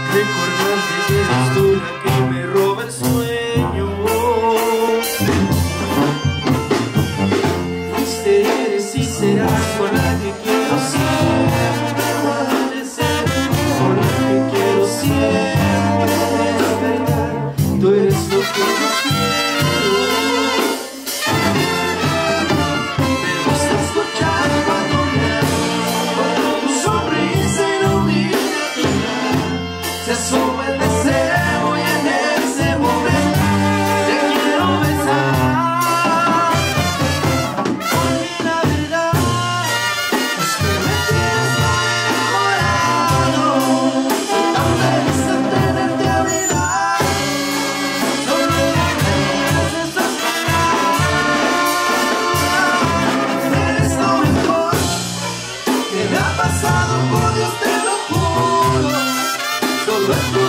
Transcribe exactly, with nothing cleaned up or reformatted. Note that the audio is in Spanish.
recordarte que eres tú la que me roba el sueño. Fuiste, eres y serás con la que quiero siempre amanecer, con la que quiero siempre despertar. Tú eres lo que yo quiero. Me gusta escuchar cuando me hablas, cuando tu sonrisa ilumina mi vida. Se asoma el deseo y en ese momento te quiero besar. Porque la verdad es que me tienes tan enamorado. Soy tan feliz de tenerte a mi lado. Solo no me haces esperar. Eres lo mejor que me ha pasado, por Dios te lo juro. Solo es tu